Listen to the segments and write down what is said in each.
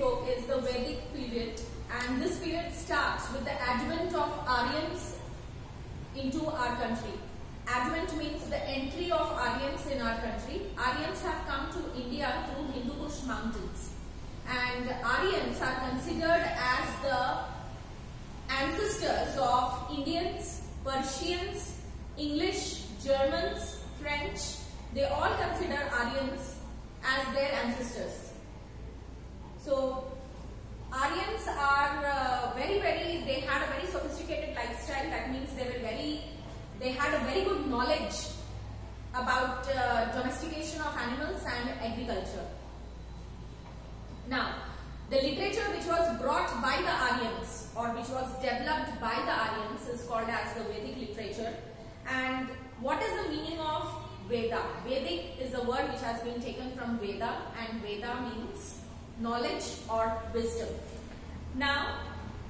book is the Vedic period, and this period starts with the advent of Aryans into our country. Advent means the entry of Aryans in our country. Aryans have come to India through Hindu Kush mountains, and Aryans are considered as the ancestors of Indians, Persians, English, Germans, French. They all consider Aryans as their ancestors. So Aryans are they had a very sophisticated lifestyle. That means they had a very good knowledge about domestication of animals and agriculture. Now, the literature which was brought by the Aryans, or which was developed by the Aryans, is called as the Vedic literature. And what is the meaning of Veda? Vedic is a word which has been taken from Veda, and Veda means knowledge or wisdom. Now,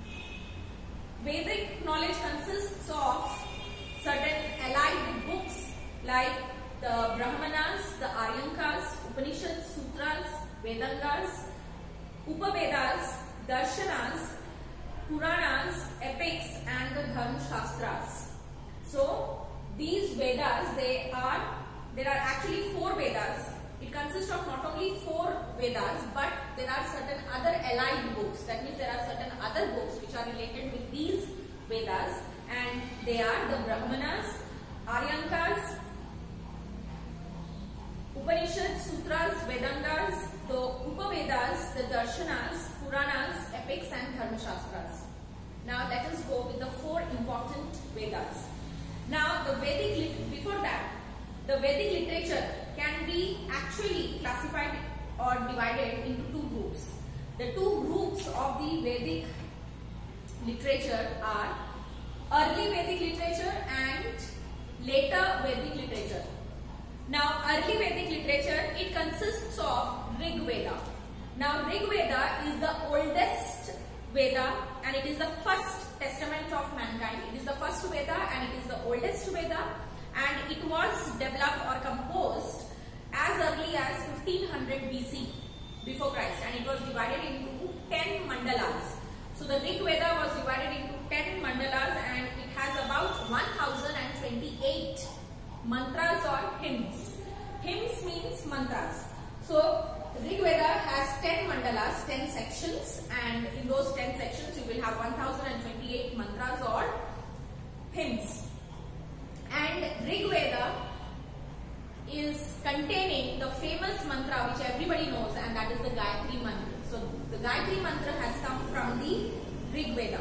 Vedic knowledge consists of certain allied books like the Brahmanas, the Aryankas, Upanishads, Sutras, Vedangas, Upavedas, Darshanas, Puranas, epics, and the Dharma Shastras. So these Vedas, there are actually 4 Vedas. It consists of not only 4 Vedas, but there are certain other allied books. That means there are certain other books which are related with these Vedas, and they are the Brahmanas, Aryankas, Upanishads, Sutras, Vedangas, the Upavedas, the Darshanas, Puranas, epics, and Dharma Shastras. Now let us go with the 4 important Vedas. Now before that, the Vedic literature can be actually classified or divided into 2 groups. The 2 groups of the Vedic literature are early Vedic literature and later Vedic literature. Now, early Vedic literature, it consists of Rig Veda. Now, Rig Veda is the oldest Veda, and it is the first testament of mankind. It is the first Veda and it is the oldest Veda, and it was developed or composed as early as 1500 BC before Christ, and it was divided into 10 mandalas. So the Rig Veda was divided into 10 mandalas, and it has about 1028 mantras or hymns. Hymns means mantras. So Rig Veda has 10 mandalas, 10 sections, and in those 10 sections you will have 1028 mantras or hymns. And Rig Veda is containing the famous mantra which everybody knows, and that is the Gayatri mantra. So the Gayatri mantra has come from the Rig Veda.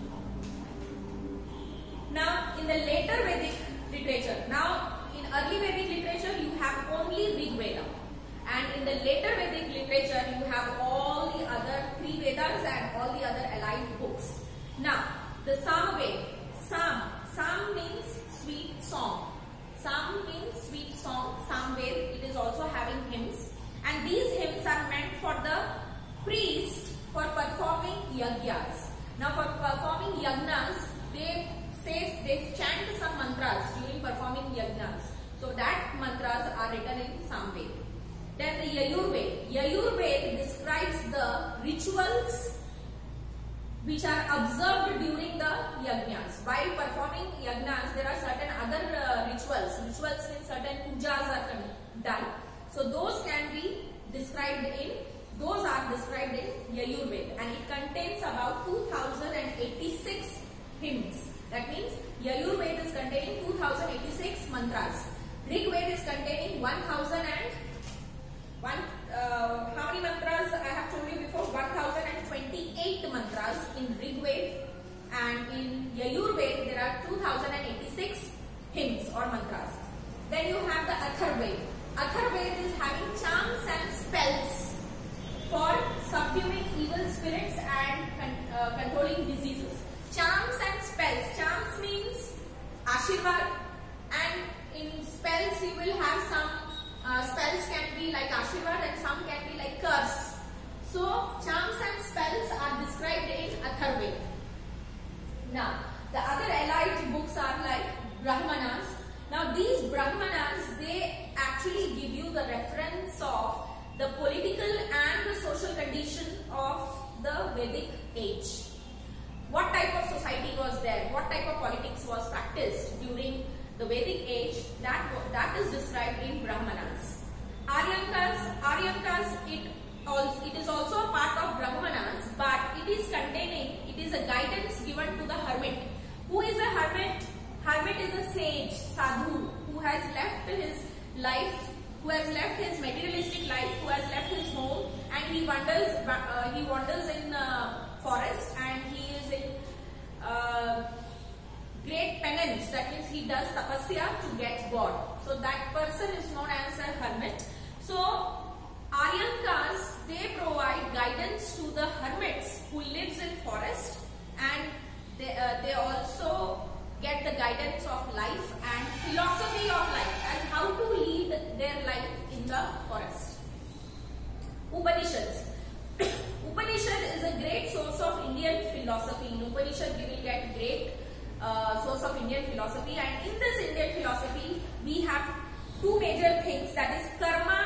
Now in the later Vedic literature, now in early Vedic literature you have only Rig Veda, and in the later Vedic literature you have all the other 3 Vedas and all the other allied books. Now the Samaved, Sam means sweet song. Sam means sweet song. Samved, it is also having hymns, and these hymns are meant for the priest for performing yajnas. Now for performing yajnas, they chant some mantras during performing yajnas. So that mantras are written in Samved. Then the Yajurved. Yajurved describes the rituals which are observed during the yajnas. While performing yajnas, there are certain other rituals. Rituals means certain pujas are done. So those are described in Yajurved, and it contains about 2086 hymns. That means Yajurved is containing 2086 mantras. Rig Veda is containing 1001. How many mantras I have told you before? 1028 mantras in Rig Veda, and in Yajurved there are 2086 hymns or mantras. Then you have the Atharvaved. Atharvaved is having charms and spells for subduing evil spirits and controlling diseases. Charms and spells. Charms means Ashirvad, and in spells you will have some spells can be like Ashirvad and some can be like curse. So charms and spells are described in Atharvaved. Now the other allied books are like Brahmanas. Now these Brahmanas, they actually give you the reference of the political and the social condition of Vedic age. What type of society was there? What type of politics was practiced during the Vedic age? That is described in Brahmanas. Aryankas, it is also a part of Brahmanas, but it is a guidance given to the hermit. Who is a hermit? Hermit is a sage, sadhu, who has left his life, who has left his materialistic life, who has left his home, and he wanders in forest, and he is in great penance. That means he does tapasya to get God. So that person is known as a hermit. So Aryankas, they provide guidance to the hermits who lives in forest, and they also get the guidance of life and philosophy of life as how to lead their life in the forest. Upanishads. Upanishad is a great source of Indian philosophy. In Upanishad we will get great source of Indian philosophy, and in this Indian philosophy we have two major things, that is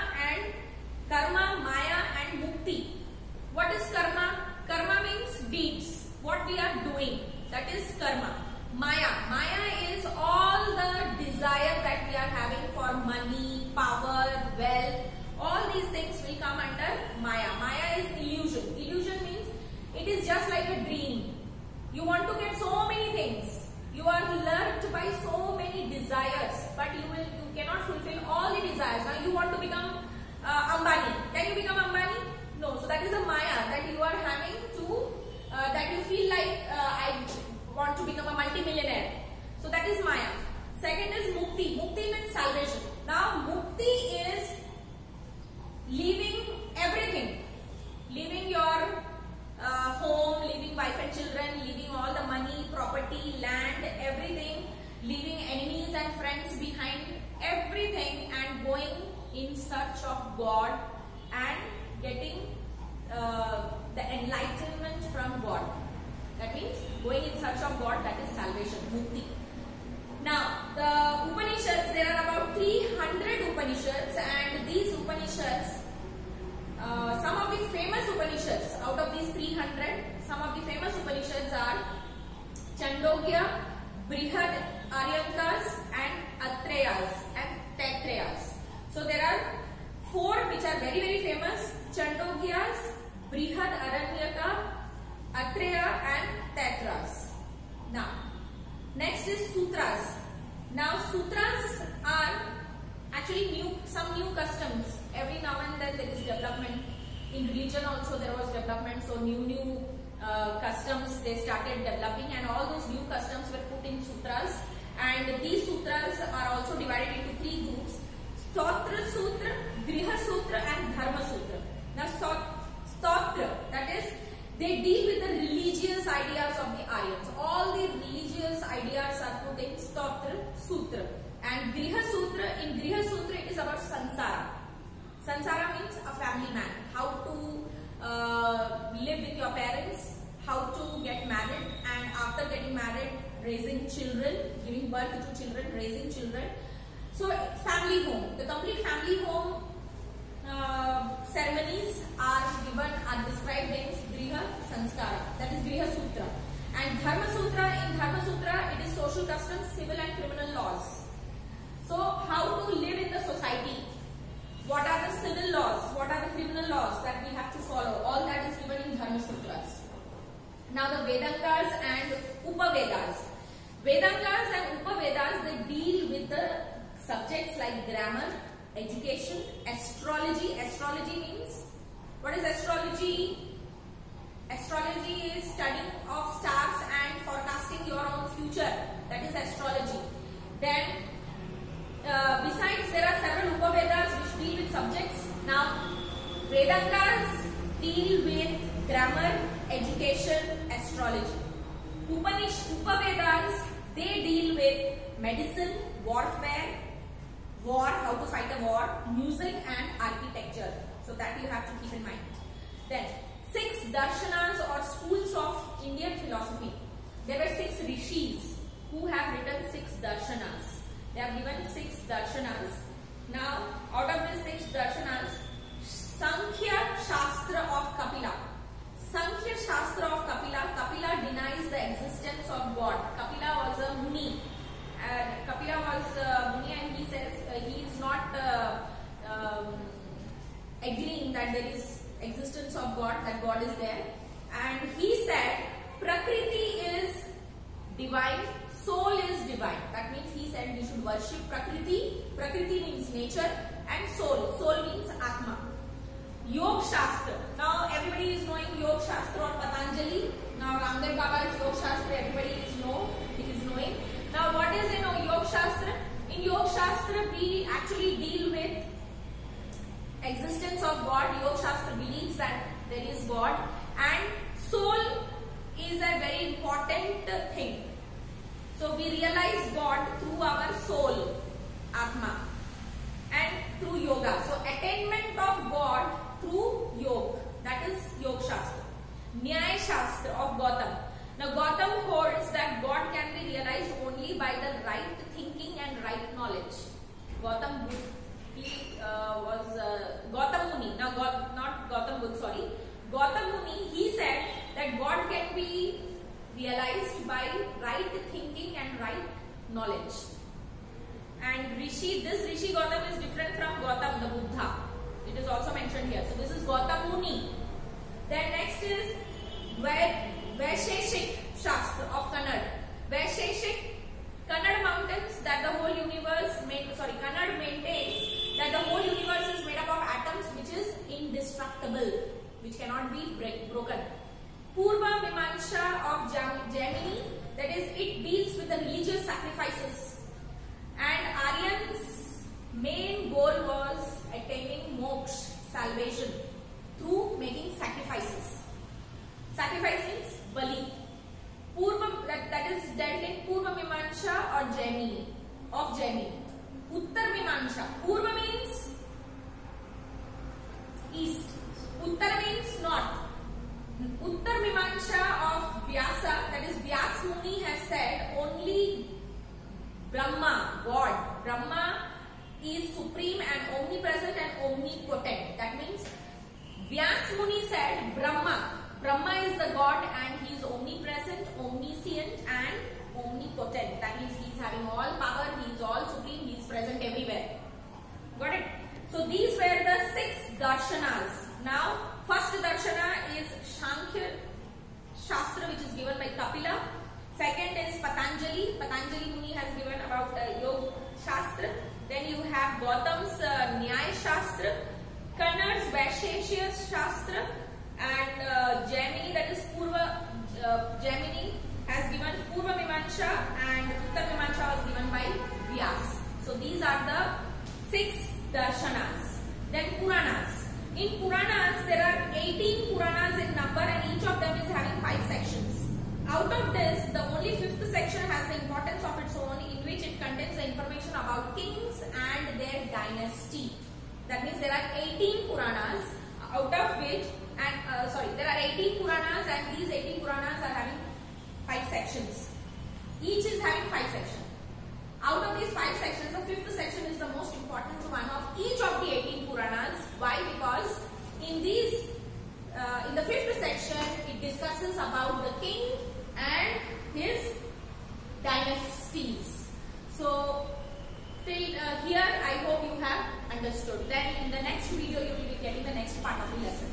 karma, maya and mukti. What is karma? Karma means deeds, what we are doing, that is karma. Maya is all the desire that we are having for money, power, wealth. All these things will come under Maya. Maya is illusion. Illusion means it is just like a dream. You want to get so many things. You are lured by so many desires, but you cannot fulfill all the desires. Now you want to become Ambani. Can you become Ambani? No. So that is a Maya that you are having to, that you feel like I want to become a multi-millionaire. So that is Maya. Second is Mukti. Mukti means salvation. Now Mukti is leaving everything. Leaving your home, leaving wife and children, leaving all the money, property, land, everything, leaving enemies and friends behind, everything, and going in search of God and getting the enlightenment from God. That means going in search of God, that is salvation, mukti. Now, the Upanishads, there are about 300 Upanishads, and these Upanishads, some of the famous Upanishads, out of these 300, some of the famous Upanishads are Chandogya, Brihad, Aryankas, and Atreyas and Taitreyas. So there are 4 which are very, very famous: Chandogyas, Brihad, Aranyaka, Atreya and Taitreyas. Now, next is Sutras. Now, Sutras are actually some new customs. Every now and then there is development. In religion also there was development. So new customs they started developing, and all those new customs were put in Sutras. And these Sutras are also divided into 3 groups: Stotra Sutra, Griha Sutra and Dharma Sutra. Now, Stotra, that is, they deal with the religious ideas of the Aryans. All the religious ideas are put in Stotra Sutra. And Griha Sutra, in Griha Sutra it is about Sansara. Sansara means a family man. How to live with your parents, how to get married, and after getting married, raising children, giving birth to children, raising children. So family home, the complete family home ceremonies are described in Griha Sanskara, that is Griha Sutra. And Dharma Sutra, in Dharma Sutra it is social customs, civil and criminal laws. So how to live in the society, what are the civil laws, what are the criminal laws that we have to follow, all that is given in Dharma Sutras. Now the Vedantas and Upavedas. Vedantas and Upavedas, they deal with the subjects like grammar, education, astrology. Astrology means, what is astrology? Astrology is studying of stars and forecasting your own future. That is astrology. Then besides there are several Upavedas which deal with subjects. Now Vedantas deal with grammar, education, astrology. Upavedas, they deal with medicine, warfare, war, how to fight a war, music and architecture. So that you have to keep in mind. Then 6 darshanas or schools of Indian philosophy. There were 6 rishis who have written 6 darshanas. They have given 6 darshanas. Now, out of these 6 darshanas, Sankhya Shastra of Kapila. Sankhya Shastra that there is existence of God, that God is there. And he said Prakriti is divine, soul is divine. That means he said we should worship Prakriti. Prakriti means nature and soul. Soul means Atma. Yoga Shastra. Now everybody is knowing Yoga Shastra or Patanjali. Now Ramdev Baba's Yoga Shastra everybody is knowing. Now what is in Yoga Shastra? In Yoga Shastra we actually deal with existence of God. Yoga Shastra believes that there is God, and soul is a very important thing. So we realize God through our soul, Atma, and through yoga. So attainment of God through yoga, that is Yoga Shastra. Nyaya Shastra of Gautam. Now Gautam holds that God can be realized only by the right thinking and right knowledge. Gautam Buddha, he was Gautam Muni. Now not Gautam Buddha, sorry. Gautam Muni, he said that God can be realized by right thinking and right knowledge. And this Rishi Gautam is different from Gautam the Buddha. It is also mentioned here. So this is Gautam Muni. Then next is Vaisheshik Shastra of Kannada. Vaisheshik, Kannada mountains that the whole universe, Kannada maintains that the whole universe is made up of atoms which is indestructible, which cannot be broken. Purva Mimamsa of Jaimini, that is, it deals with the religious sacrifices. And Aryan's main goal was attaining moksha, salvation, through making sacrifices. Sacrifice means bali. Purva, that is dealt in Purva Mimamsa or Jaimini, of Jaimini. Uttar Mimamsa. Purva means east. Uttar means north. Uttar Mimamsa of Vyasa, that is Vyas Muni has said only Brahma, God. Brahma is supreme and omnipresent and omnipotent. That means Vyas Muni said Brahma. Brahma is the God and he is omnipresent, omniscient and omnipotent. That means he is having all power, he is all supreme, he is present everywhere. Got it? So these were the 6 darshanas. Now first darshana is Sankhya Shastra, which is given by Kapila. Second is Patanjali. Patanjali Muni has given about Yoga Shastra. Then you have Gautam's Nyaya Shastra, Kannada's Vaisheshik Shastra, and Jaimini, that is Purva Jaimini, has given Purva Mimamsa, and Uttar Mimamsa was given by Vyas. So these are the 6 darshanas. Then Puranas. In Puranas, there are 18 Puranas in number, and each of them is having 5 sections. Out of this, the only 5th section has the importance of its own, in which it contains the information about kings and their dynasty. That means there are 18 Puranas, out of which, there are 18 Puranas, and these 18 Puranas are having 5 sections. Each is having 5 sections. Out of these 5 sections, the 5th section is the most important one of each of the 18 Puranas. Why? Because in the 5th section, it discusses about the king and his dynasties. So till here, I hope you have understood. Then in the next video, you will be getting the next part of the lesson.